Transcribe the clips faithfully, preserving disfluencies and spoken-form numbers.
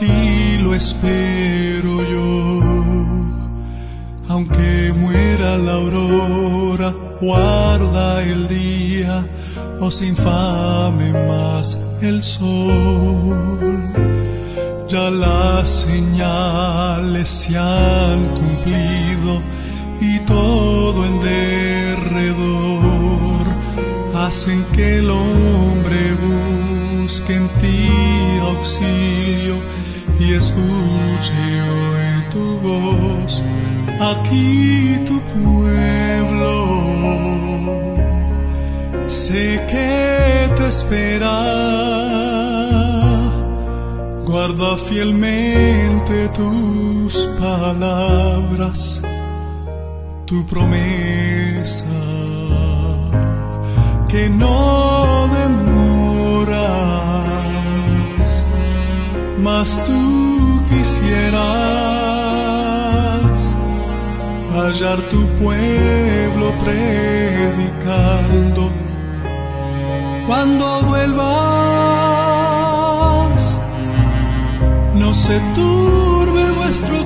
tranquilo espero yo, aunque muera la aurora, guarda el día, o se infame más el sol. Ya las señales se han cumplido y todo en derredor hacen que el hombre busque en ti auxilio y escuche hoy tu voz. Aquí tu pueblo sé que te espera, guarda fielmente tus palabras, tu promesa, que no demoras, mas tú quisieras hallar tu pueblo predicando. Cuando vuelvas, no se turbe vuestro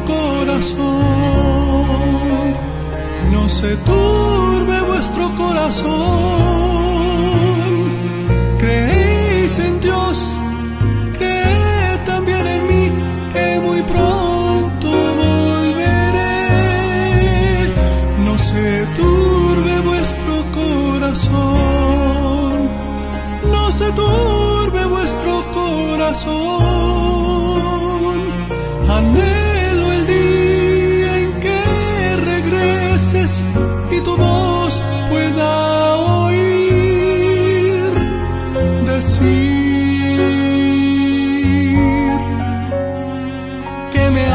corazón, no se turbe vuestro corazón. Creéis en Dios, creed también en mí, que muy pronto volveré. No se turbe vuestro corazón, no se turbe vuestro corazón. Anhelo el día en que regreses y tu voz pueda oír decir que me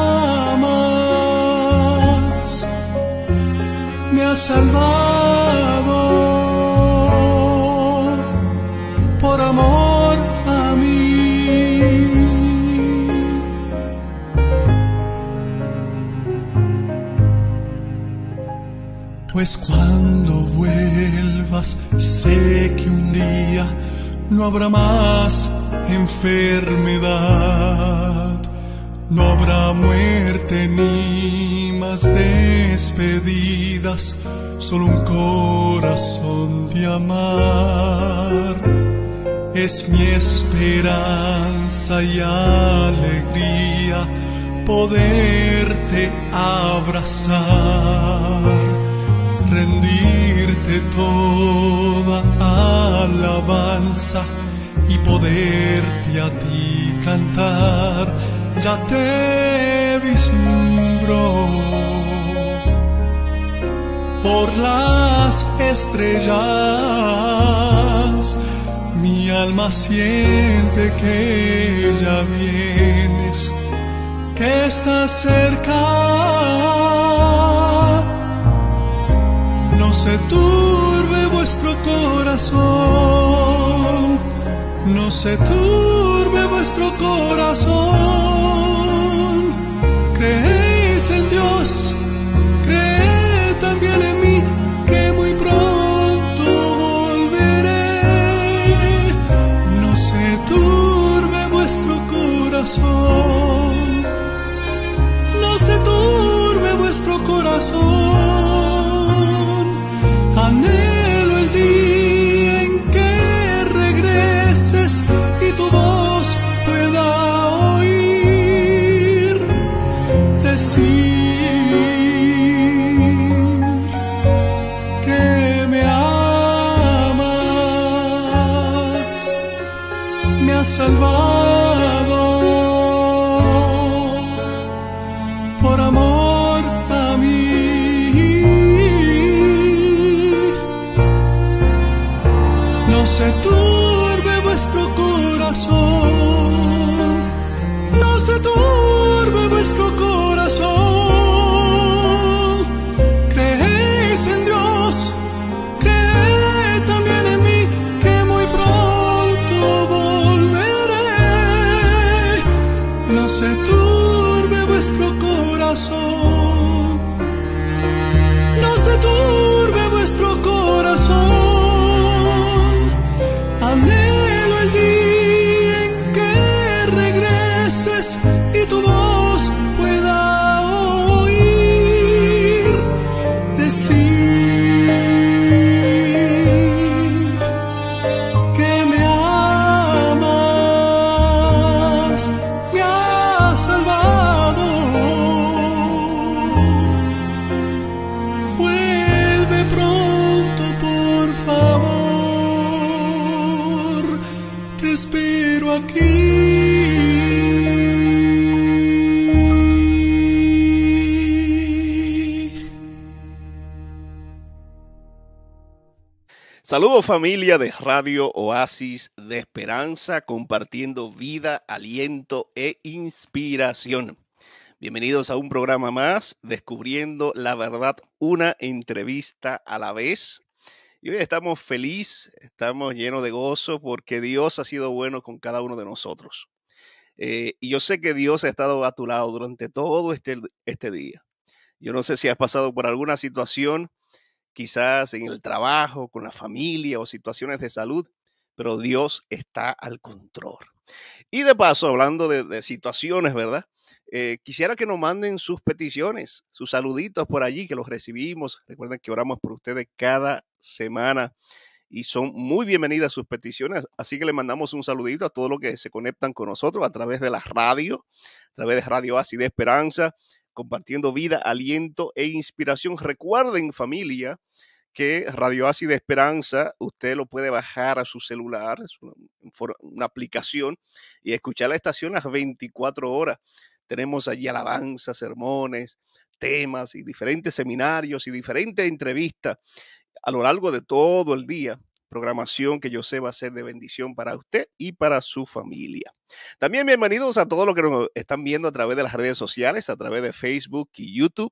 amas, me has salvado por amor a mí. Pues cuando vuelvas, sé que un día no habrá más enfermedad, no habrá muerte ni más despedidas, solo un corazón de amar. Es mi esperanza y alegría poderte abrazar, rendirte toda alabanza y poderte a ti cantar. Ya te vislumbro por las estrellas, mi alma siente que ya vienes, que estás cerca. No se turbe vuestro corazón, no se turbe vuestro corazón. Creéis en Dios, creed también en mí, que muy pronto volveré. No se turbe vuestro corazón, no se turbe vuestro corazón. Anhelo el día en que regreses y tu voz pueda oír decir que me amas, me has salvado por amor a mí. No se turbe vuestro corazón, no se turbe vuestro corazón. Creéis en Dios, creed también en mí, que muy pronto volveré. No se turbe vuestro corazón, no se turbe vuestro corazón. Anhelo el día en que regreses Saludos familia de Radio Oasis de Esperanza, compartiendo vida, aliento e inspiración. Bienvenidos a un programa más, Descubriendo la Verdad, una entrevista a la vez. Y hoy estamos felices, estamos llenos de gozo porque Dios ha sido bueno con cada uno de nosotros. Eh, y yo sé que Dios ha estado a tu lado durante todo este, este día. Yo no sé si has pasado por alguna situación, quizás en el trabajo, con la familia o situaciones de salud, pero Dios está al control. Y de paso, hablando de, de situaciones, ¿verdad? Eh, quisiera que nos manden sus peticiones, sus saluditos por allí, que los recibimos. Recuerden que oramos por ustedes cada semana y son muy bienvenidas sus peticiones. Así que le mandamos un saludito a todos los que se conectan con nosotros a través de la radio, a través de Radio Oasis de Esperanza, compartiendo vida, aliento e inspiración. Recuerden, familia, que Radio Oasis de Esperanza usted lo puede bajar a su celular, es una, una aplicación, y escuchar la estación las veinticuatro horas. Tenemos allí alabanzas, sermones, temas y diferentes seminarios y diferentes entrevistas a lo largo de todo el día, programación que yo sé va a ser de bendición para usted y para su familia. También bienvenidos a todos los que nos están viendo a través de las redes sociales, a través de Facebook y YouTube,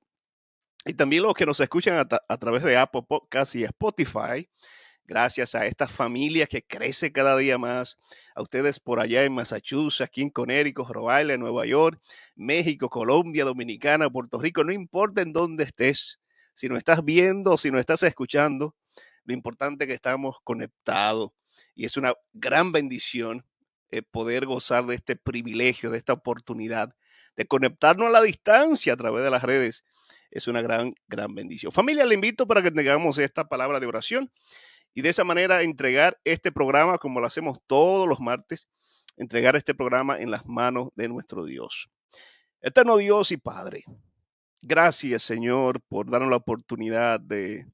y también los que nos escuchan a, a través de Apple Podcasts y Spotify. Gracias a esta familia que crece cada día más, a ustedes por allá en Massachusetts, aquí en Connecticut, Rhode Island, Nueva York, México, Colombia, Dominicana, Puerto Rico, no importa en dónde estés, si nos estás viendo, si nos estás escuchando, lo importante es que estamos conectados y es una gran bendición eh, poder gozar de este privilegio, de esta oportunidad de conectarnos a la distancia a través de las redes. Es una gran, gran bendición. Familia, le invito para que tengamos esta palabra de oración y de esa manera entregar este programa, como lo hacemos todos los martes, entregar este programa en las manos de nuestro Dios. Eterno Dios y Padre, gracias, Señor, por darnos la oportunidad de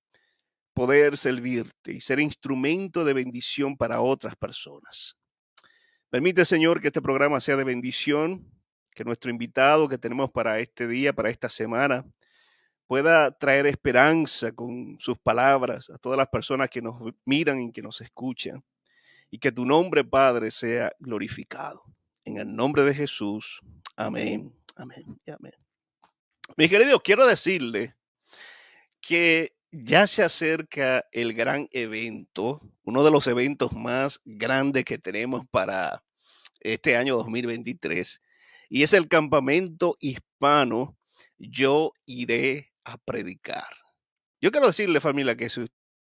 poder servirte y ser instrumento de bendición para otras personas. Permite, Señor, que este programa sea de bendición, que nuestro invitado que tenemos para este día, para esta semana, pueda traer esperanza con sus palabras a todas las personas que nos miran y que nos escuchan. Y que tu nombre, Padre, sea glorificado. En el nombre de Jesús. Amén. Amén. Amén. Mis queridos, quiero decirle que ya se acerca el gran evento, uno de los eventos más grandes que tenemos para este año dos mil veintitrés, y es el campamento hispano Yo Iré a Predicar. Yo quiero decirle, familia, que si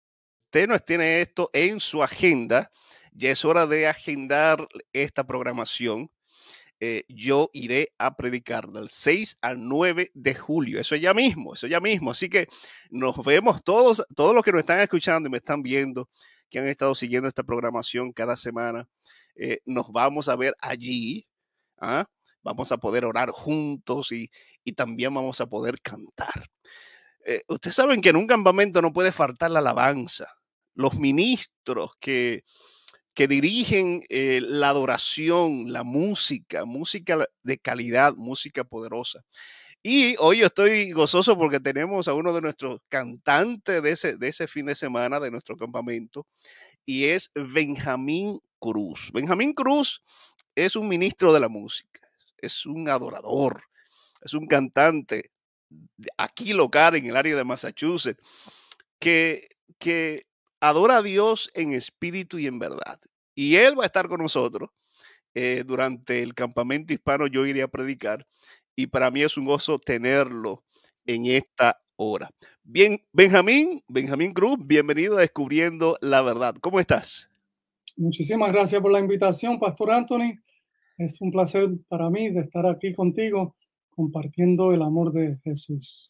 usted no tiene esto en su agenda, ya es hora de agendar esta programación. Eh, yo iré a predicar del seis al nueve de julio. Eso ya mismo, eso ya mismo. Así que nos vemos todos, todos los que nos están escuchando y me están viendo, que han estado siguiendo esta programación cada semana. Eh, nos vamos a ver allí. ¿ah? Vamos a poder orar juntos y, y también vamos a poder cantar. Eh, ustedes saben que en un campamento no puede faltar la alabanza. Los ministros que que dirigen eh, la adoración, la música, música de calidad, música poderosa. Y hoy yo estoy gozoso porque tenemos a uno de nuestros cantantes de ese, de ese fin de semana de nuestro campamento, y es Benjamín Cruz. Benjamín Cruz es un ministro de la música, es un adorador, es un cantante aquí local en el área de Massachusetts, que, que adora a Dios en espíritu y en verdad. Y él va a estar con nosotros eh, durante el campamento hispano. Yo iré a predicar y para mí es un gozo tenerlo en esta hora. Bien, Benjamín, Benjamín Cruz, bienvenido a Descubriendo la Verdad. ¿Cómo estás? Muchísimas gracias por la invitación, Pastor Anthony. Es un placer para mí de estar aquí contigo compartiendo el amor de Jesús.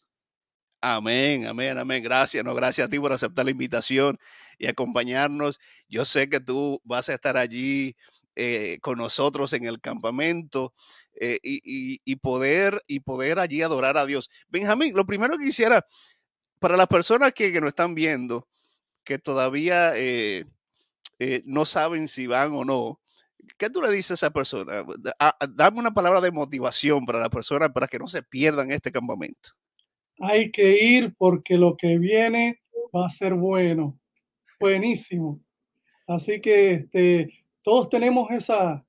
Amén, amén, amén. Gracias, no, gracias a ti por aceptar la invitación y acompañarnos. Yo sé que tú vas a estar allí eh, con nosotros en el campamento eh, y, y, y, poder, y poder allí adorar a Dios. Benjamín, lo primero que quisiera, para las personas que, que nos están viendo, que todavía eh, eh, no saben si van o no, ¿qué tú le dices a esa persona? Da, dame una palabra de motivación para la persona para que no se pierdan este campamento. Hay que ir porque lo que viene va a ser bueno. Buenísimo. Así que este, todos tenemos esa,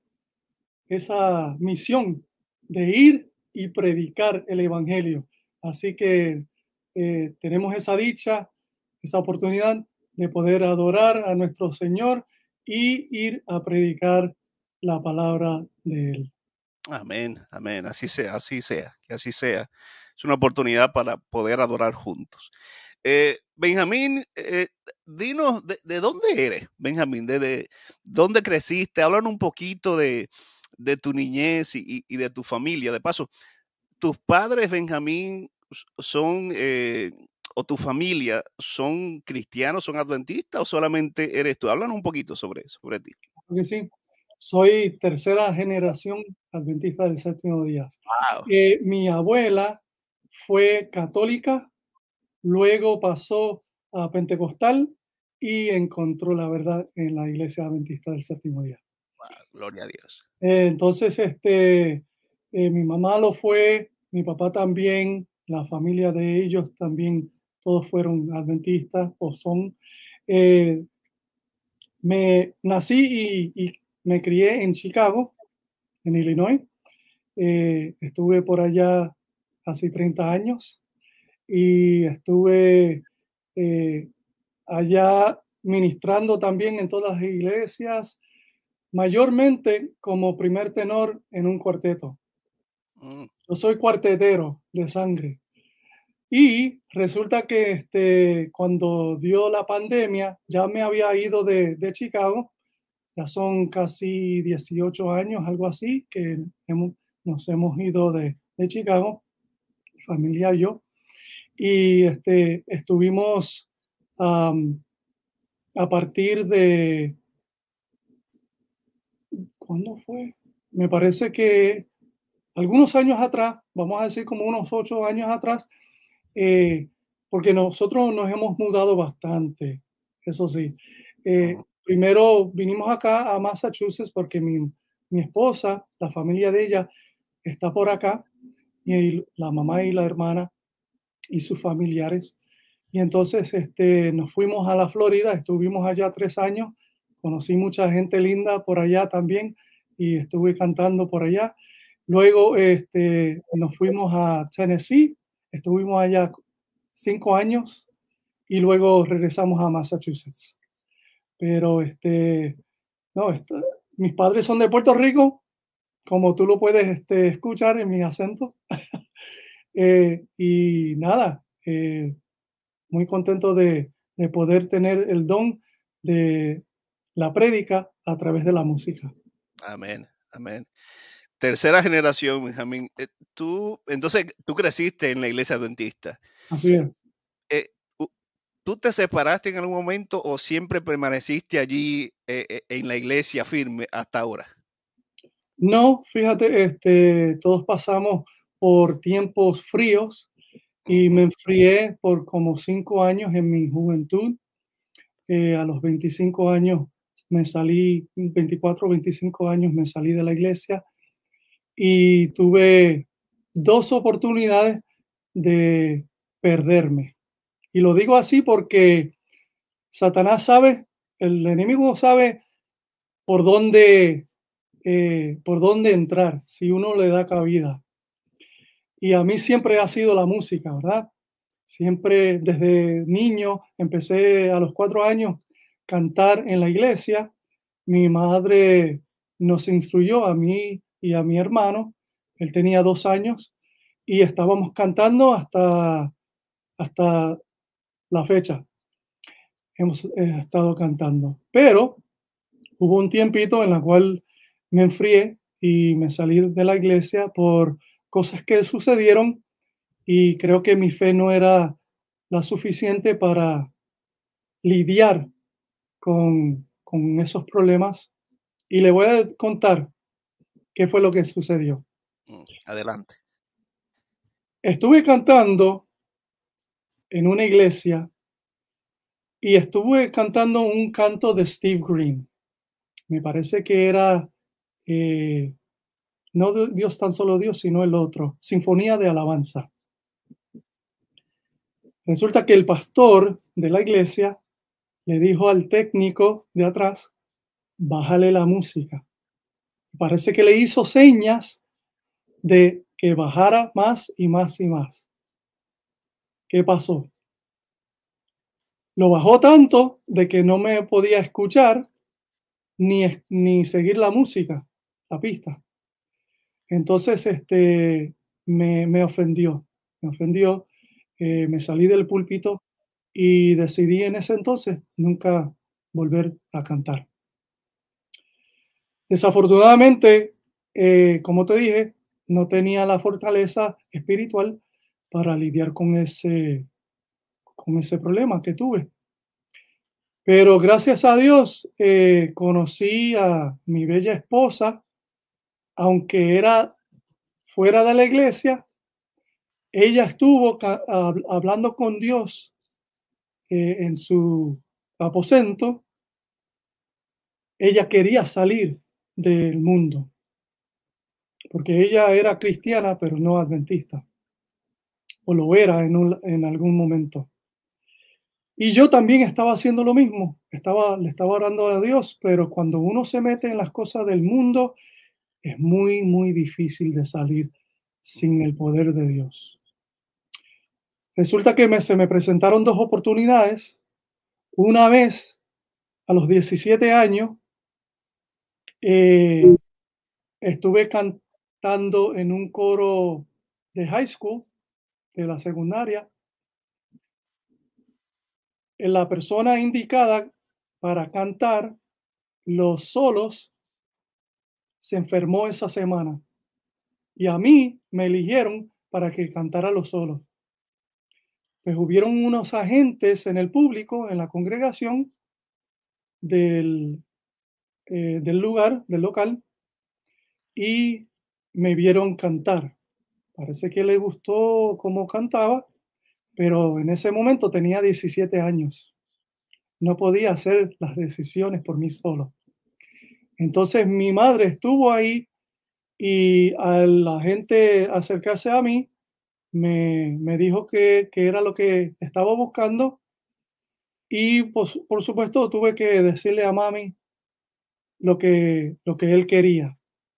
esa misión de ir y predicar el Evangelio. Así que eh, tenemos esa dicha, esa oportunidad de poder adorar a nuestro Señor y ir a predicar la palabra de Él. Amén, amén. Así sea, así sea, que así sea. Es una oportunidad para poder adorar juntos. Eh, Benjamín, eh, dinos, de, de dónde eres, Benjamín? ¿De, de dónde creciste? Háblanos un poquito de, de tu niñez y, y- y de tu familia. De paso, ¿tus padres, Benjamín, s- son, eh, o tu familia, son cristianos, son adventistas o solamente eres tú? Háblanos un poquito sobre eso, sobre ti. Porque sí, soy tercera generación adventista del séptimo día. Wow. Eh, mi abuela fue católica, luego pasó a pentecostal y encontró la verdad en la iglesia adventista del séptimo día. Gloria a Dios. Eh, entonces, este, eh, mi mamá lo fue, mi papá también, la familia de ellos también, todos fueron adventistas o son. Eh, me nací y, y me crié en Chicago, en Illinois. Eh, estuve por allá casi treinta años y estuve eh, allá ministrando también en todas las iglesias, mayormente como primer tenor en un cuarteto. Mm, Yo soy cuartetero de sangre. Y resulta que este, cuando dio la pandemia, ya me había ido de, de Chicago, ya son casi dieciocho años, algo así, que hemos, nos hemos ido de, de Chicago, familia y yo, y este, estuvimos um, a partir de, ¿cuándo fue? Me parece que algunos años atrás, vamos a decir como unos ocho años atrás, eh, porque nosotros nos hemos mudado bastante, eso sí. Eh, ujú. primero vinimos acá a Massachusetts porque mi, mi esposa, la familia de ella, está por acá, y la mamá y la hermana y sus familiares. Y entonces este, nos fuimos a la Florida, estuvimos allá tres años, conocí mucha gente linda por allá también y estuve cantando por allá. Luego este, nos fuimos a Tennessee, estuvimos allá cinco años y luego regresamos a Massachusetts. Pero este, no, este, mis padres son de Puerto Rico, como tú lo puedes este, escuchar en mi acento. Eh, y nada, eh, muy contento de, de poder tener el don de la prédica a través de la música. Amén, amén. Tercera generación, Benjamín. Eh, tú, entonces, tú creciste en la iglesia adventista. Así es. Eh, u- ¿Tú te separaste en algún momento o siempre permaneciste allí eh, eh, en la iglesia firme hasta ahora? No, fíjate, este, todos pasamos por tiempos fríos y me Ujú. enfrié por como cinco años en mi juventud. Eh, a los veinticinco años me salí, veinticuatro, veinticinco años me salí de la iglesia y tuve dos oportunidades de perderme. Y lo digo así porque Satanás sabe, el enemigo sabe por dónde, eh, por dónde entrar si uno le da cabida. Y a mí siempre ha sido la música, ¿verdad? Siempre desde niño empecé a los cuatro años cantar en la iglesia. Mi madre nos instruyó a mí y a mi hermano. Él tenía dos años y estábamos cantando hasta, hasta la fecha. Hemos eh, estado cantando. Pero hubo un tiempito en la cual me enfrié y me salí de la iglesia por cosas que sucedieron y creo que mi fe no era la suficiente para lidiar con, con esos problemas. Y le voy a contar qué fue lo que sucedió. Mm, adelante. Estuve cantando en una iglesia y estuve cantando un canto de Steve Green. Me parece que era eh, no Dios tan solo Dios, sino el otro, Sinfonía de Alabanza. Resulta que el pastor de la iglesia le dijo al técnico de atrás, bájale la música. Parece que le hizo señas de que bajara más y más y más. ¿Qué pasó? Lo bajó tanto de que no me podía escuchar ni, es- ni seguir la música, la pista. Entonces, este, me, me ofendió, me ofendió, eh, me salí del púlpito y decidí en ese entonces nunca volver a cantar. Desafortunadamente, eh, como te dije, no tenía la fortaleza espiritual para lidiar con ese, con ese problema que tuve. Pero gracias a Dios, eh, conocí a mi bella esposa, aunque era fuera de la iglesia, ella estuvo ca- hab- hablando con Dios eh, en su aposento. Ella quería salir del mundo, porque ella era cristiana, pero no adventista, o lo era en, un- en algún momento. Y yo también estaba haciendo lo mismo, estaba, le estaba orando a Dios, pero cuando uno se mete en las cosas del mundo, es muy, muy difícil de salir sin el poder de Dios. Resulta que me, se me presentaron dos oportunidades. Una vez, a los diecisiete años, eh, estuve cantando en un coro de high school, de la secundaria. En la persona indicada para cantar los solos se enfermó esa semana y a mí me eligieron para que cantara los solos. Pues hubieron unos agentes en el público, en la congregación del, eh, del lugar, del local, y me vieron cantar. Parece que le gustó cómo cantaba, pero en ese momento tenía diecisiete años. No podía hacer las decisiones por mí solo. Entonces mi madre estuvo ahí y al la gente acercarse a mí, me, me dijo que, que era lo que estaba buscando y pues, por supuesto tuve que decirle a mami lo que, lo que él quería.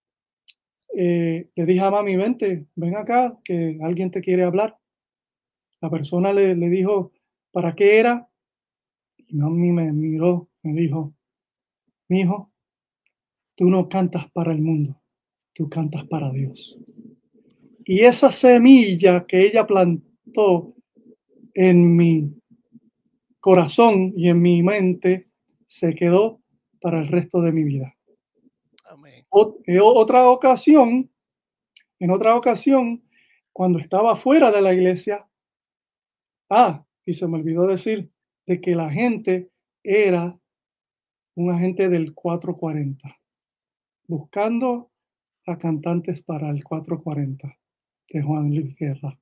Eh, le dije a mami, vente, ven acá, que alguien te quiere hablar. La persona le, le dijo, ¿para qué era? Y mami me miró, me dijo, mi hijo, tú no cantas para el mundo, tú cantas para Dios. Y esa semilla que ella plantó en mi corazón y en mi mente se quedó para el resto de mi vida. Amén. O- en otra ocasión, en otra ocasión, cuando estaba fuera de la iglesia, ah, y se me olvidó decir de que la gente era un agente del cuatrocientos cuarenta, buscando a cantantes para el cuatrocientos cuarenta de Juan Luis Guerra.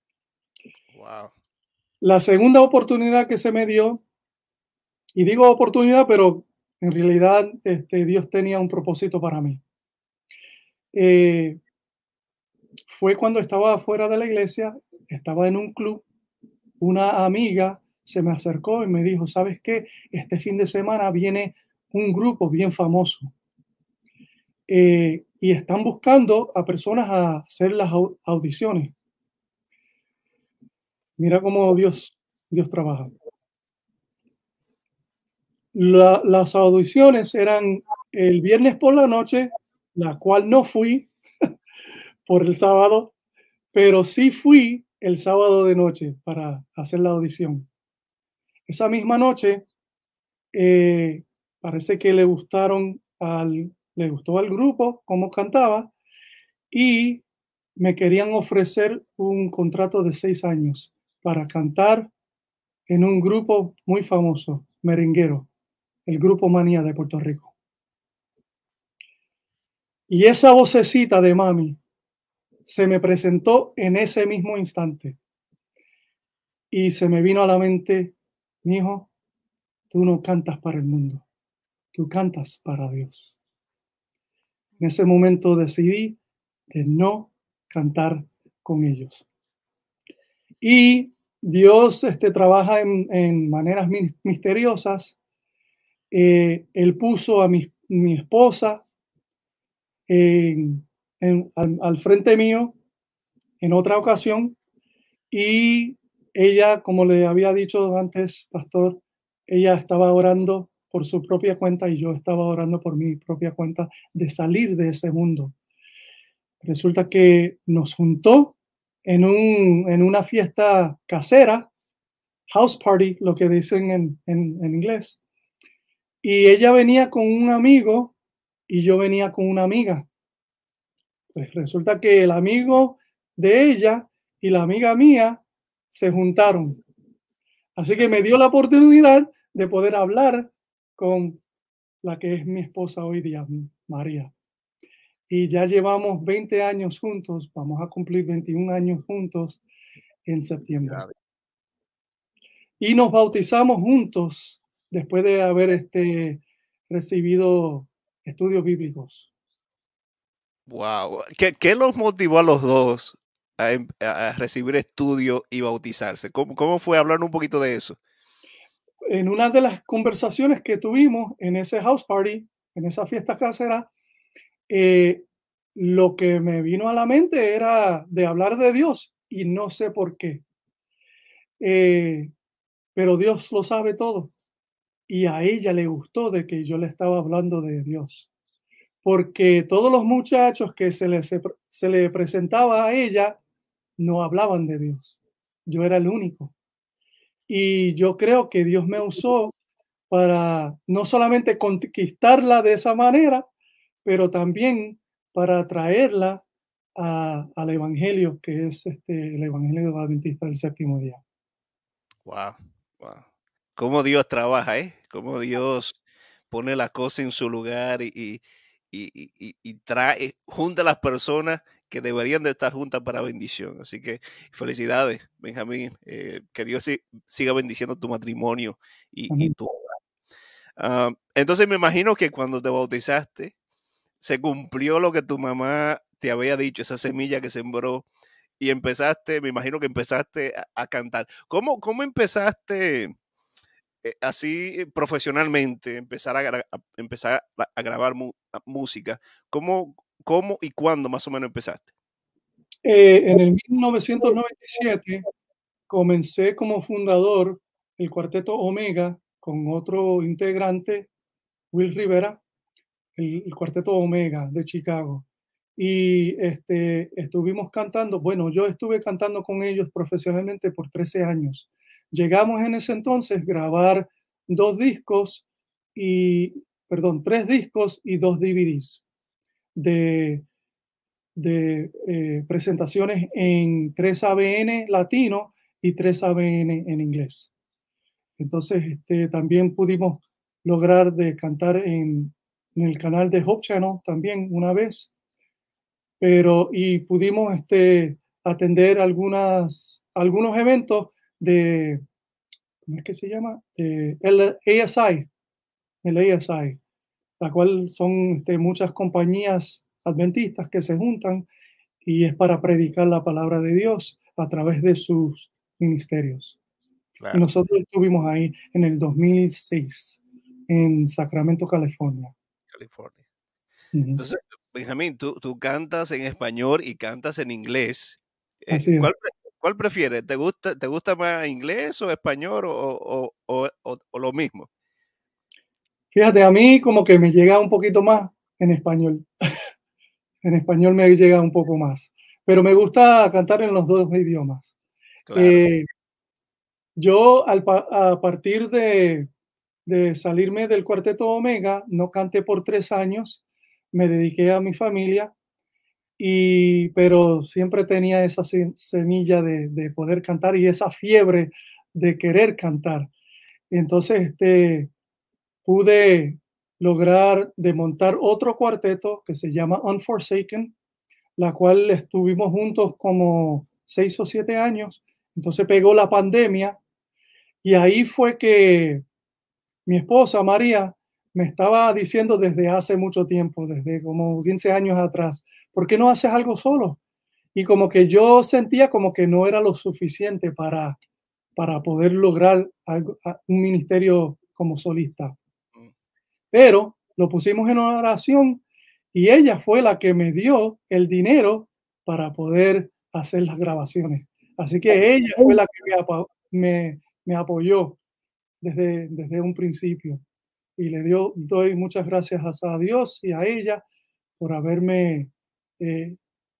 Wow. La segunda oportunidad que se me dio, y digo oportunidad, pero en realidad este, Dios tenía un propósito para mí. Eh, fue cuando estaba fuera de la iglesia, estaba en un club, una amiga se me acercó y me dijo, ¿sabes qué? Este fin de semana viene un grupo bien famoso eh, y están buscando a personas a hacer las au- audiciones. Mira cómo Dios, Dios trabaja. La- las audiciones eran el viernes por la noche, la cual no fui por el sábado, pero sí fui el sábado de noche para hacer la audición. Esa misma noche, eh, parece que le gustaron al, le gustó al grupo cómo cantaba y me querían ofrecer un contrato de seis años para cantar en un grupo muy famoso, merenguero, el Grupo Manía de Puerto Rico. Y esa vocecita de mami se me presentó en ese mismo instante y se me vino a la mente, mi hijo, tú no cantas para el mundo, tú cantas para Dios. En ese momento decidí de no cantar con ellos. Y Dios este, trabaja en, en maneras mis- misteriosas. Eh, él puso a mi, mi esposa en- en- al, al frente mío en otra ocasión y ella, como le había dicho antes, pastor, ella estaba orando por su propia cuenta y yo estaba orando por mi propia cuenta de salir de ese mundo. Resulta que nos juntó en, un, en una fiesta casera, house party, lo que dicen en, en, en inglés. Y ella venía con un amigo y yo venía con una amiga. Pues resulta que el amigo de ella y la amiga mía se juntaron. Así que me dio la oportunidad de poder hablar con la que es mi esposa hoy día, María. Y ya llevamos veinte años juntos, vamos a cumplir veintiún años juntos en septiembre. Y nos bautizamos juntos después de haber este, recibido estudios bíblicos. Wow. ¿Qué, qué los motivó a los dos a, em- a recibir estudio y bautizarse? ¿Cómo, cómo fue hablar un poquito de eso? En una de las conversaciones que tuvimos en ese house party, en esa fiesta casera, eh, lo que me vino a la mente era de hablar de Dios y no sé por qué. Eh, pero Dios lo sabe todo y a ella le gustó de que yo le estaba hablando de Dios, porque todos los muchachos que se le, se, se le presentaba a ella no hablaban de Dios. Yo era el único. Y yo creo que Dios me usó para no solamente conquistarla de esa manera, pero también para traerla a, al Evangelio, que es este, el Evangelio Adventista del séptimo día. Wow, wow. Cómo Dios trabaja, ¿eh? Cómo Dios pone las cosas en su lugar y, y, y- y- y trae, junta a las personas que deberían de estar juntas para bendición. Así que felicidades, Benjamín. Eh, que Dios si- siga bendiciendo tu matrimonio y, y Amén. tu. Ah, entonces me imagino que cuando te bautizaste, se cumplió lo que tu mamá te había dicho, esa semilla que sembró, y empezaste, me imagino que empezaste a, a cantar. ¿Cómo, cómo empezaste eh, así eh, profesionalmente, empezar a, gra- a- empezar a, a grabar mu- a- música? ¿Cómo, cómo y cuándo más o menos empezaste? Eh, en el mil novecientos noventa y siete comencé como fundador el Cuarteto Omega con otro integrante, Will Rivera, el, el Cuarteto Omega de Chicago. Y este, estuvimos cantando, bueno, yo estuve cantando con ellos profesionalmente por trece años. Llegamos en ese entonces a grabar dos discos y, perdón, tres discos y dos D V Ds de, de eh, presentaciones en tres A B N latino y tres A B N en inglés. Entonces, este, también pudimos lograr de cantar en, en el canal de Hope Channel también una vez, pero y pudimos este, atender algunas, algunos eventos de, ¿cómo es que se llama? De el A S I, el A S I, la cual son este, muchas compañías adventistas que se juntan y es para predicar la palabra de Dios a través de sus ministerios. Y Claro, nosotros estuvimos ahí en el dos mil seis, en Sacramento, California. California. Ujú. Entonces, Benjamín, tú, tú cantas en español y cantas en inglés. Eh, Así es. ¿cuál, pre- cuál prefieres? ¿Te gusta, te gusta más inglés o español o, o- o- o- o lo mismo? Fíjate, a mí como que me llega un poquito más en español. En español me llega un poco más. Pero me gusta cantar en los dos idiomas. Claro. Eh, yo al pa- a partir de, de salirme del Cuarteto Omega, no canté por tres años, me dediqué a mi familia. Y, pero siempre tenía esa se- semilla de, de poder cantar y esa fiebre de querer cantar. Entonces, este, pude lograr de montar otro cuarteto que se llama Unforsaken, la cual estuvimos juntos como seis o siete años. Entonces pegó la pandemia y ahí fue que mi esposa María me estaba diciendo desde hace mucho tiempo, desde como quince años atrás, ¿por qué no haces algo solo? Y como que yo sentía como que no era lo suficiente para, para poder lograr algo, a- un ministerio como solista. Mm. Pero lo pusimos en oración y ella fue la que me dio el dinero para poder hacer las grabaciones. Así que ella fue la que me, apa- me, me apoyó desde, desde un principio. Y le dio, doy muchas gracias a Dios y a ella por haberme eh,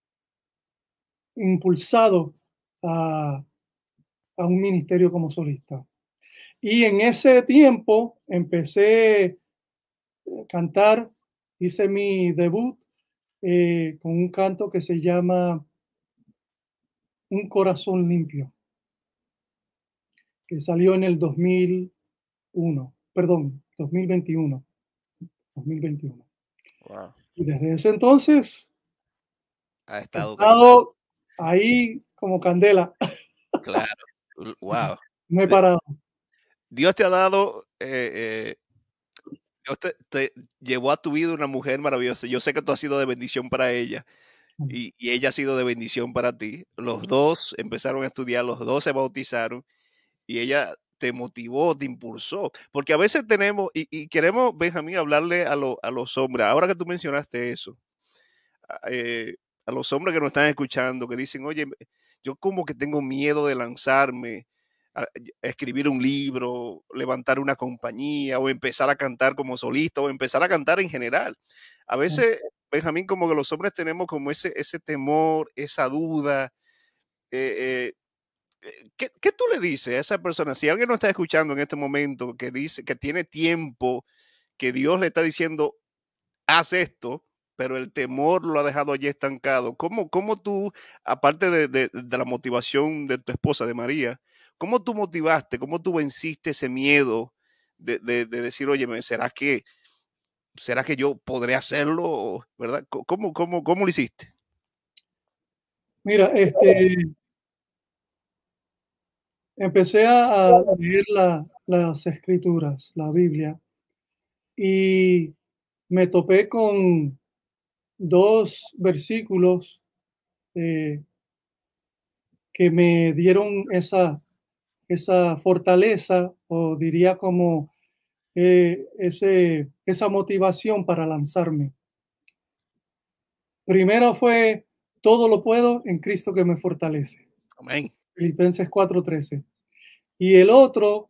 impulsado a, a un ministerio como solista. Y en ese tiempo empecé a cantar, hice mi debut eh, con un canto que se llama Un corazón limpio, que salió en el dos mil uno, perdón, dos mil veintiuno, dos mil veintiuno. Wow. Y desde ese entonces Ha he estado cantando. estado ahí como candela, Claro. Wow. no he parado. Dios te ha dado, eh, eh, Dios te, te llevó a tu vida una mujer maravillosa. Yo sé que tú has sido de bendición para ella y, y ella ha sido de bendición para ti. Los dos empezaron a estudiar, los dos se bautizaron y ella te motivó, te impulsó. Porque a veces tenemos, y, y queremos, Benjamín, hablarle a, lo- a los hombres. Ahora que tú mencionaste eso, a, eh, a los hombres que nos están escuchando, que dicen, oye, yo como que tengo miedo de lanzarme a, a escribir un libro, levantar una compañía o empezar a cantar como solista o empezar a cantar en general. A veces, Benjamín, como que los hombres tenemos como ese, ese temor, esa duda. eh, eh, ¿qué, qué tú le dices a esa persona? Si alguien no está escuchando en este momento, que dice que tiene tiempo, que Dios le está diciendo, haz esto, pero el temor lo ha dejado allí estancado. ¿Cómo, cómo tú, aparte de, de- de la motivación de tu esposa, de María, cómo tú motivaste, cómo tú venciste ese miedo de, de- de decir, oye, ¿será que, será que yo podré hacerlo? ¿Verdad? Co- ¿Cómo, cómo, cómo lo hiciste? Mira, este, empecé a, a leer la- las escrituras, la Biblia, y me topé con dos versículos eh, que me dieron esa, esa fortaleza, o diría como eh, ese, esa motivación para lanzarme. Primero fue, todo lo puedo en Cristo que me fortalece. Amén. Filipenses cuatro trece. Y el otro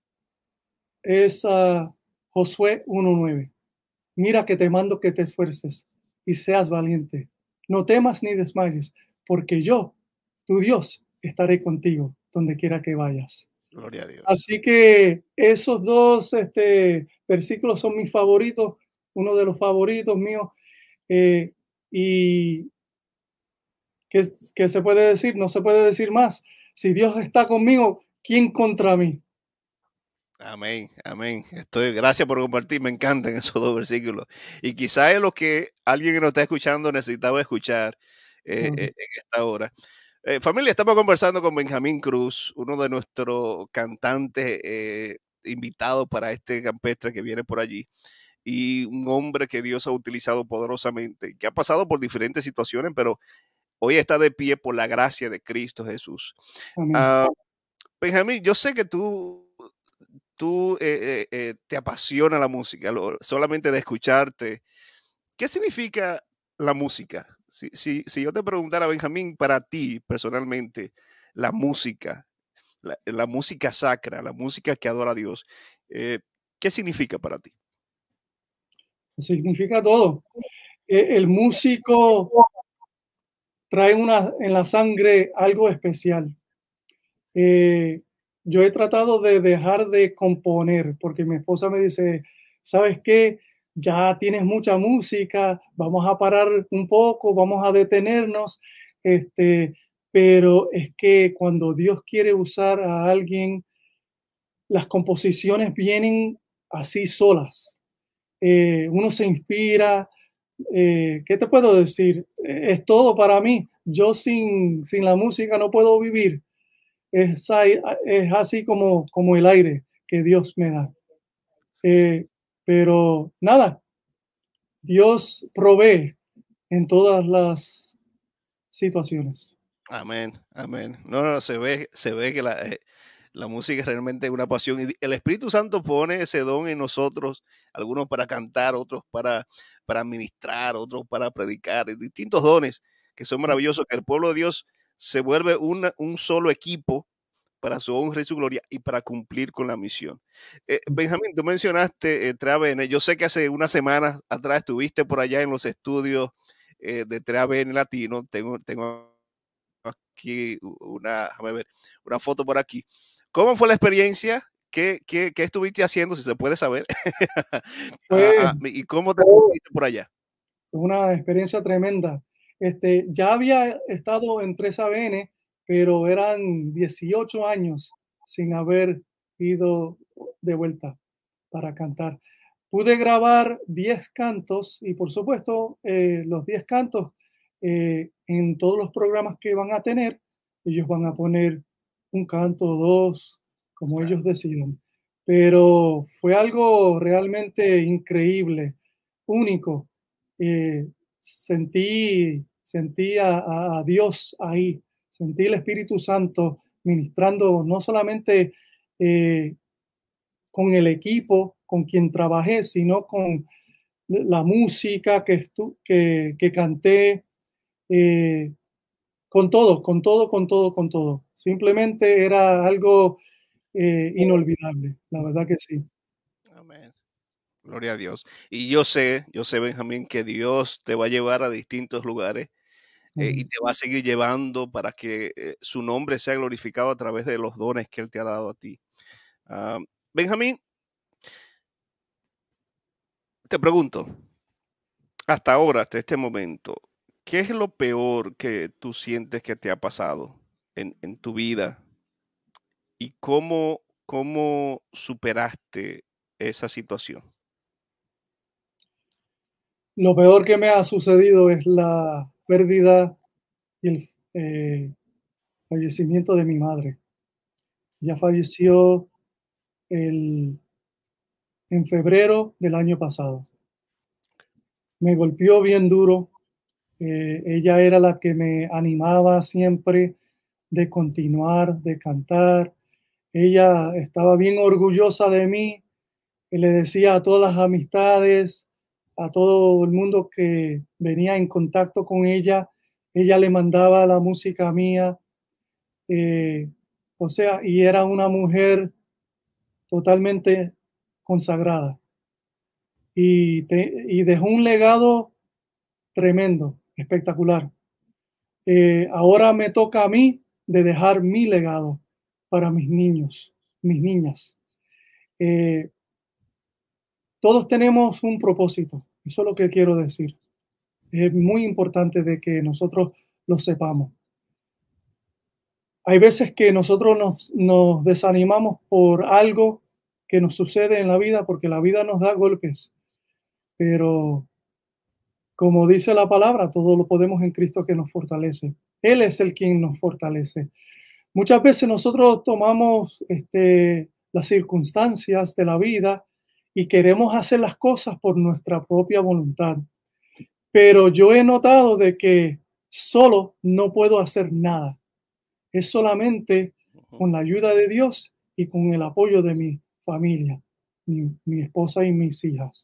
es uh, Josué uno nueve. Mira que te mando que te esfuerces y seas valiente. No temas ni desmayes, porque yo, tu Dios, estaré contigo donde quiera que vayas. Gloria a Dios. Así que esos dos este, versículos son mis favoritos, uno de los favoritos míos. Eh, y ¿qué, ¿qué se puede decir? No se puede decir más. Si Dios está conmigo, ¿quién contra mí? Amén, amén. Estoy, gracias por compartir, me encantan esos dos versículos. Y quizás es lo que alguien que nos está escuchando necesitaba escuchar eh, eh, Claro. en esta hora. Eh, familia, estamos conversando con Benjamín Cruz, uno de nuestros cantantes eh, invitados para este campestre que viene por allí, y un hombre que Dios ha utilizado poderosamente, que ha pasado por diferentes situaciones, pero hoy está de pie por la gracia de Cristo Jesús. Amén. Ah, Benjamín, yo sé que tú tú eh, eh, eh, te apasiona la música, lo- solamente de escucharte. ¿Qué significa la música? Si, si, si yo te preguntara, Benjamín, para ti personalmente, la música, la, la música sacra, la música que adora a Dios, eh, ¿qué significa para ti? Significa todo. Eh, el músico trae una, en la sangre algo especial. Eh, yo he tratado de dejar de componer porque mi esposa me dice, ¿sabes qué? Ya tienes mucha música, vamos a parar un poco, vamos a detenernos. Este, pero es que cuando Dios quiere usar a alguien, las composiciones vienen así solas. Eh, uno se inspira. Eh, ¿qué te puedo decir? Eh, Es todo para mí. Yo sin, sin la música no puedo vivir. Es, ahí- es así como, como el aire que Dios me da. Eh, pero nada, Dios provee en todas las situaciones. Amén, amén. No, no, se ve, se ve que la, eh, La música es realmente una pasión y el Espíritu Santo pone ese don en nosotros, algunos para cantar, otros para, para ministrar, otros para predicar, distintos dones que son maravillosos, que el pueblo de Dios se vuelve una, un solo equipo para su honra y su gloria y para cumplir con la misión. Eh, Benjamín, tú mencionaste eh, T R A B N. Yo sé que hace unas semanas atrás estuviste por allá en los estudios eh, de T R A B N Latino. Tengo, tengo aquí una, déjame ver, una foto por aquí. ¿Cómo fue la experiencia? ¿Qué, qué, qué estuviste haciendo, si se puede saber? ah, Fue ah, ¿Y cómo te sentiste por allá? una experiencia tremenda. Este, ya había estado en tres A B N, pero eran dieciocho años sin haber ido de vuelta para cantar. Pude grabar diez cantos y por supuesto eh, los diez cantos eh, en todos los programas que van a tener, ellos van a poner un canto o dos, como Claro. ellos decidan. Pero fue algo realmente increíble, único. Eh, sentí sentí a, a- a Dios ahí, sentí el Espíritu Santo ministrando no solamente eh, con el equipo con quien trabajé, sino con la música que, estu- que, que canté, eh, con todo, con todo, con todo, con todo. Simplemente era algo eh, inolvidable, la verdad que sí. Amén. Gloria a Dios. Y yo sé, yo sé, Benjamín, que Dios te va a llevar a distintos lugares eh, y Amén. te va a seguir llevando para que eh, su nombre sea glorificado a través de los dones que Él te ha dado a ti. Ah, Benjamín, te pregunto, hasta ahora, hasta este momento, ¿qué es lo peor que tú sientes que te ha pasado en, en tu vida y cómo, cómo superaste esa situación? Lo peor que me ha sucedido es la pérdida y el eh, fallecimiento de mi madre. Ella falleció el, en febrero del año pasado. Me golpeó bien duro. Eh, ella era la que me animaba siempre de continuar, de cantar. Ella estaba bien orgullosa de mí y le decía a todas las amistades, a todo el mundo que venía en contacto con ella, ella le mandaba la música mía. eh, o sea, y era una mujer totalmente consagrada y, te- y dejó un legado tremendo, espectacular. Eh, ahora me toca a mí de dejar mi legado para mis niños, mis niñas. Eh, todos tenemos un propósito, eso es lo que quiero decir. Es muy importante de que nosotros lo sepamos. Hay veces que nosotros nos, nos desanimamos por algo que nos sucede en la vida, porque la vida nos da golpes, pero como dice la palabra, todo lo podemos en Cristo que nos fortalece. Él es el quien nos fortalece. Muchas veces nosotros tomamos este, las circunstancias de la vida y queremos hacer las cosas por nuestra propia voluntad. Pero yo he notado de que solo no puedo hacer nada. Es solamente Ujú. con la ayuda de Dios y con el apoyo de mi familia, mi, mi esposa y mis hijas.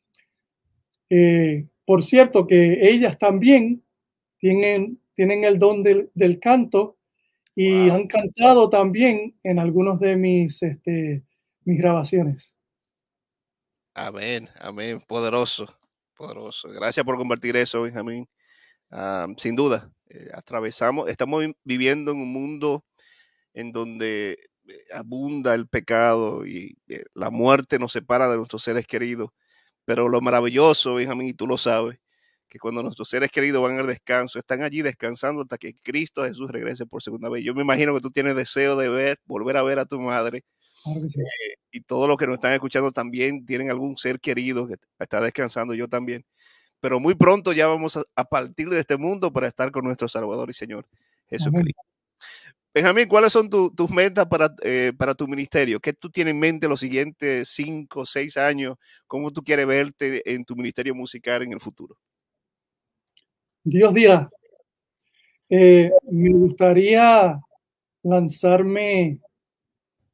Eh, por cierto, que ellas también tienen, tienen el don del, del canto y Wow. han cantado también en algunos de mis, este, mis grabaciones. Amén, amén, poderoso, poderoso. Gracias por compartir eso, Benjamín. Ah, sin duda, eh, atravesamos, estamos vi- viviendo en un mundo en donde eh, abunda el pecado y eh, la muerte nos separa de nuestros seres queridos. Pero lo maravilloso, Benjamín, y tú lo sabes, que cuando nuestros seres queridos van al descanso, están allí descansando hasta que Cristo Jesús regrese por segunda vez. Yo me imagino que tú tienes deseo de ver, volver a ver a tu madre Claro que sí. y todos los que nos están escuchando también tienen algún ser querido que está descansando, yo también. Pero muy pronto ya vamos a, a partir de este mundo para estar con nuestro Salvador y Señor Amén. Jesucristo. Benjamín, ¿cuáles son tu, tus metas para, eh, para tu ministerio? ¿Qué tú tienes en mente los siguientes cinco, seis años? ¿Cómo tú quieres verte en tu ministerio musical en el futuro? Dios dirá, eh, me gustaría lanzarme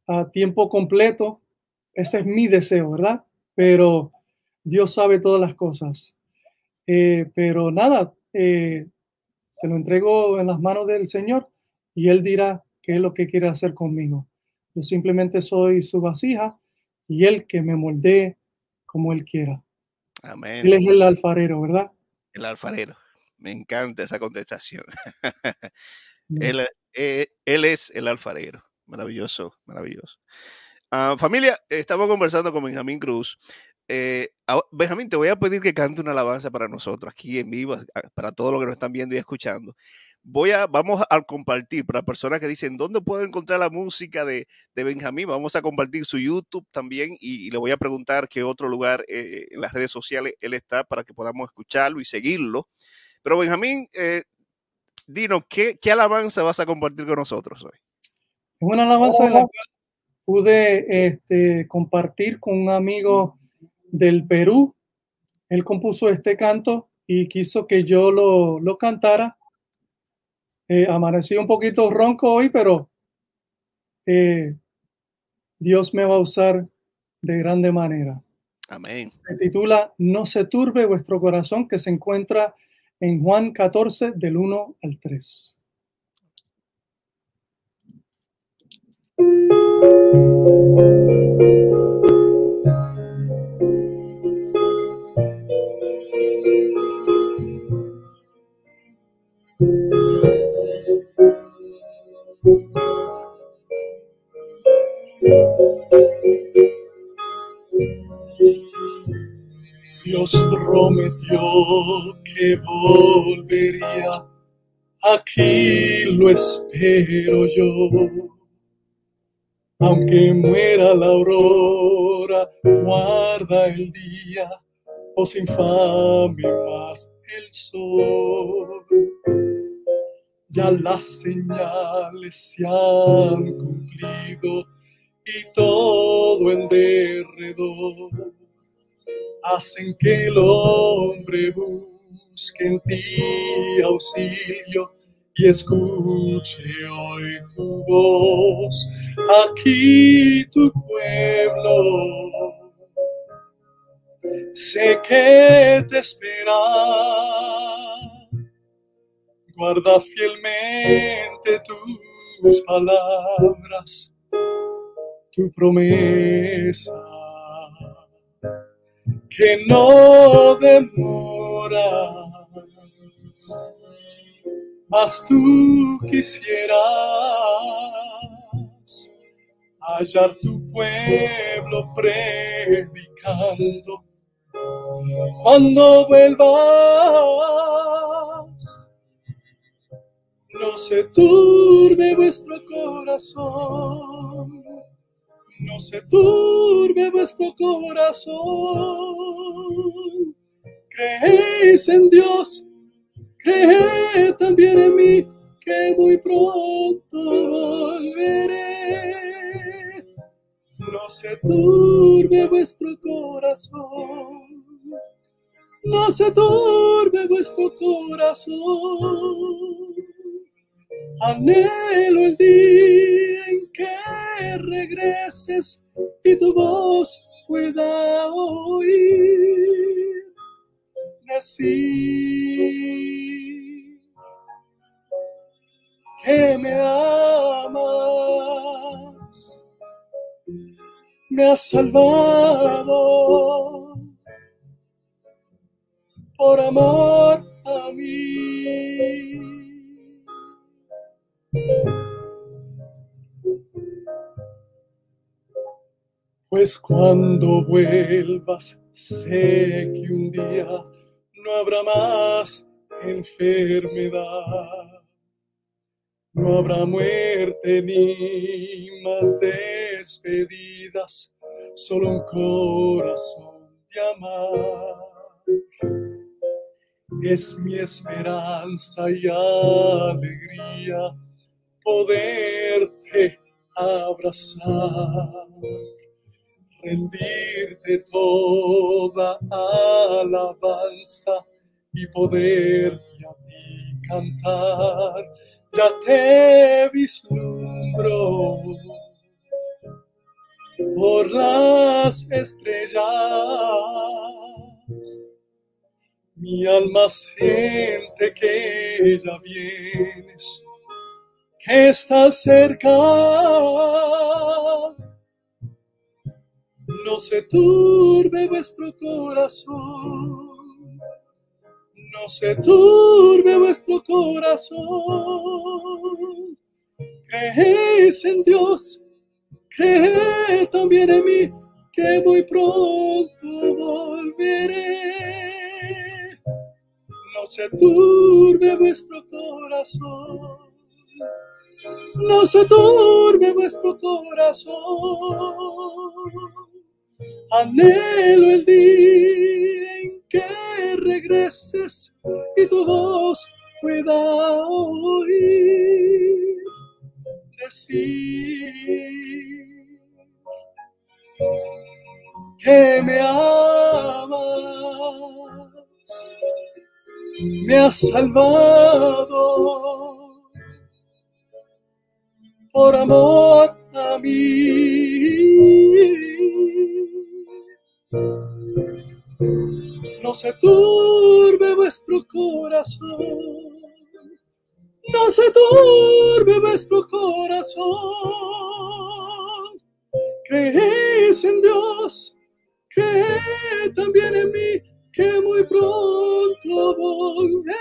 a tiempo completo. Ese es mi deseo, ¿verdad? Pero Dios sabe todas las cosas. Eh, pero nada, eh, se lo entrego en las manos del Señor y Él dirá qué es lo que quiere hacer conmigo. Yo simplemente soy su vasija y Él que me moldee como Él quiera. Él Amén. es el alfarero, ¿verdad? El alfarero. Me encanta esa contestación. Mm. Él, eh, él es el alfarero. Maravilloso, maravilloso. Ah, familia, estamos conversando con Benjamín Cruz. Eh, ah, Benjamín, te voy a pedir que cante una alabanza para nosotros aquí en vivo, a- para todos los que nos están viendo y escuchando. Voy a, vamos a compartir para personas que dicen dónde puedo encontrar la música de, de Benjamín. Vamos a compartir su YouTube también y, y le voy a preguntar qué otro lugar eh, en las redes sociales él está para que podamos escucharlo y seguirlo. Pero Benjamín, eh, dinos, ¿qué, ¿qué alabanza vas a compartir con nosotros hoy? Es una alabanza de la cual pude este, compartir con un amigo del Perú. Él compuso este canto y quiso que yo lo, lo cantara. Eh, amanecí un poquito ronco hoy, pero eh, Dios me va a usar de grande manera. Amén. Se titula No se turbe vuestro corazón, que se encuentra en Juan catorce, del uno al tres. Dios prometió que volvería, aquí lo espero yo. Aunque muera la aurora, guarda el día, o se infame más el sol. Ya las señales se han cumplido y todo en derredor hacen que el hombre busque en ti auxilio y escuche hoy tu voz. Aquí tu pueblo, sé que te espera. Guarda fielmente tus palabras, tu promesa, que no demoras, mas tú quisieras hallar tu pueblo predicando. Cuando vuelvas, no se turbe vuestro corazón, no se turbe vuestro corazón. Creéis en Dios, creed también en mí, que muy pronto volveré. No se turbe vuestro corazón, no se turbe vuestro corazón. Anhelo el día en que regreses y tu voz pueda oír decir que me amas, me has salvado por amor a mí. Pues cuando vuelvas, sé que un día no habrá más enfermedad, no habrá muerte ni más despedidas, solo un corazón de amar. Es mi esperanza y alegría poderte abrazar, rendirte toda alabanza y poderte a ti cantar. Ya te vislumbro por las estrellas. Mi alma siente que ya vienes, que estás cerca. No se turbe vuestro corazón, no se turbe vuestro corazón. Creéis en Dios, creed también en mí, que muy pronto volveré. No se turbe vuestro corazón, no se turbe vuestro corazón. Anhelo el día en que regreses y tu voz pueda oír decir que me amas, me has salvado por amor a mí. No se turbe vuestro corazón, no se turbe vuestro corazón. Creéis en Dios, creed también en mí, que muy pronto volveré.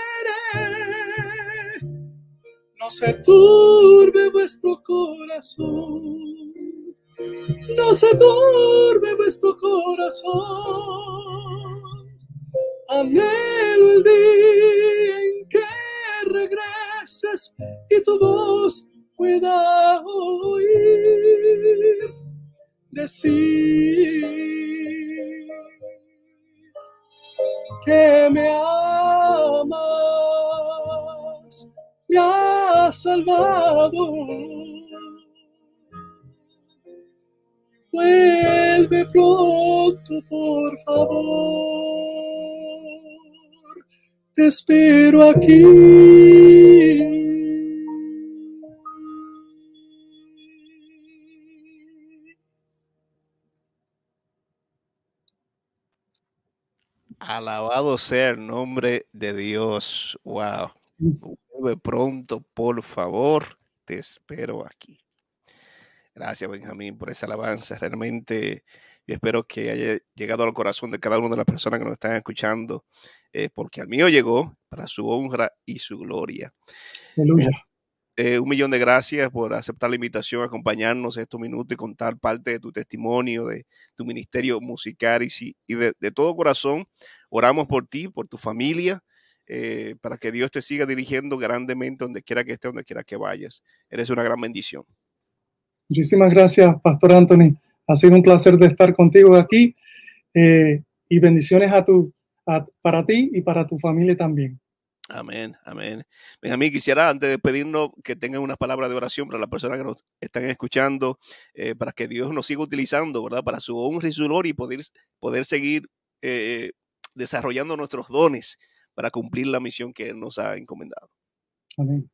No se turbe vuestro corazón, no se turbe vuestro corazón. Anhelo el día en que regreses y tu voz pueda oír decir que me amas, me has salvado. Vuelve pronto, por favor, te espero aquí. Alabado sea el nombre de Dios. Wow. Vuelve pronto, por favor, te espero aquí. Gracias, Benjamín, por esa alabanza. Realmente yo espero que haya llegado al corazón de cada una de las personas que nos están escuchando, eh, porque al mío llegó para su honra y su gloria. Aleluya. Eh, un millón de gracias por aceptar la invitación a acompañarnos estos minutos y contar parte de tu testimonio, de tu ministerio musical y, sí, y de, de todo corazón oramos por ti, por tu familia, eh, para que Dios te siga dirigiendo grandemente donde quiera que estés, donde quiera que vayas. Eres una gran bendición. Muchísimas gracias, Pastor Anthony. Ha sido un placer de estar contigo aquí, eh, y bendiciones a tu, a, para ti y para tu familia también. Amén, amén. Benjamín, quisiera antes de pedirnos que tengan unas palabras de oración para las personas que nos están escuchando, eh, para que Dios nos siga utilizando, ¿verdad? Para su honra y su gloria y poder, poder seguir eh, desarrollando nuestros dones para cumplir la misión que Él nos ha encomendado. Amén.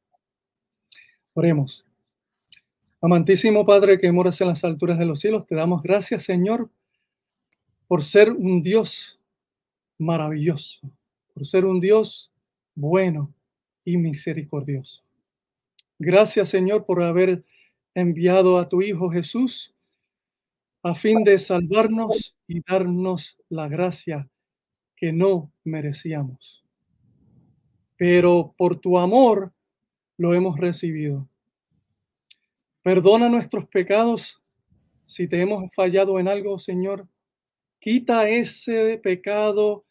Oremos. Amantísimo Padre que moras en las alturas de los cielos, te damos gracias, Señor, por ser un Dios maravilloso, por ser un Dios bueno y misericordioso. Gracias, Señor, por haber enviado a tu Hijo Jesús a fin de salvarnos y darnos la gracia que no merecíamos. Pero por tu amor lo hemos recibido. Perdona nuestros pecados si te hemos fallado en algo, Señor. Quita ese pecado,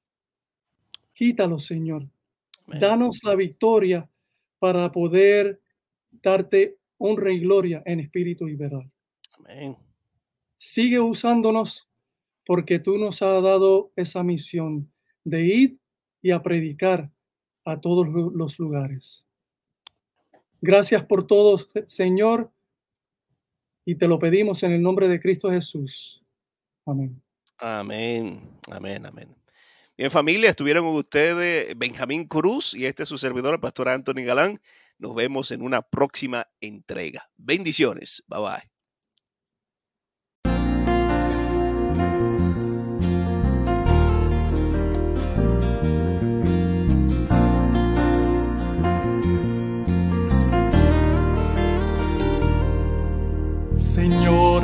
quítalo, Señor. Amén. Danos la victoria para poder darte honra y gloria en espíritu y verdad. Amén. Sigue usándonos porque tú nos has dado esa misión de ir y a predicar a todos los lugares. Gracias por todo, Señor, y te lo pedimos en el nombre de Cristo Jesús. Amén. Amén, amén, amén. Bien, familia, estuvieron con ustedes Benjamín Cruz y este es su servidor, el pastor Anthony Galán. Nos vemos en una próxima entrega. Bendiciones. Bye bye.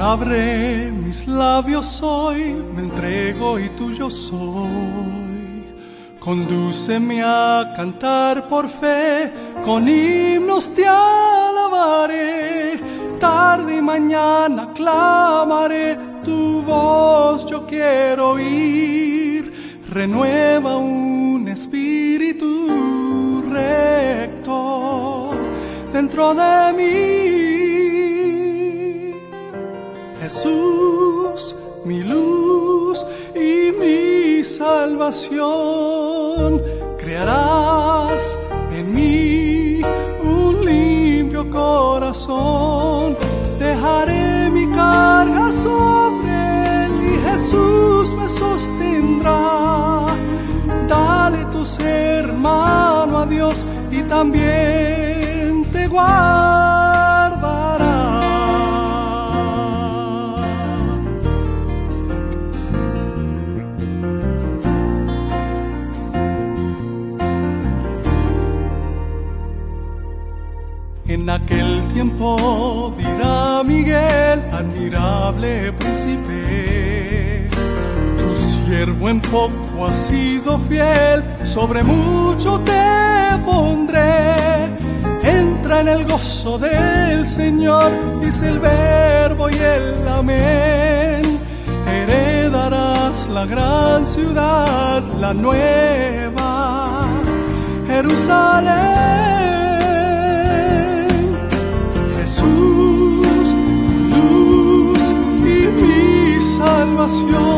Abre mis labios hoy, me entrego y tuyo soy. Condúceme a cantar por fe, con himnos te alabaré. Tarde y mañana clamaré, tu voz yo quiero oír. Renueva un espíritu recto dentro de mí. Jesús, mi luz y mi salvación, crearás en mí un limpio corazón. Dejaré mi carga sobre él y Jesús me sostendrá. Dale tu ser, mano a Dios, y también te guardará. En aquel tiempo dirá Miguel, admirable príncipe, tu siervo en poco has sido fiel, sobre mucho te pondré. Entra en el gozo del Señor, dice el verbo y el amén. Heredarás la gran ciudad, la nueva Jerusalén. Jesús, luz y mi salvación.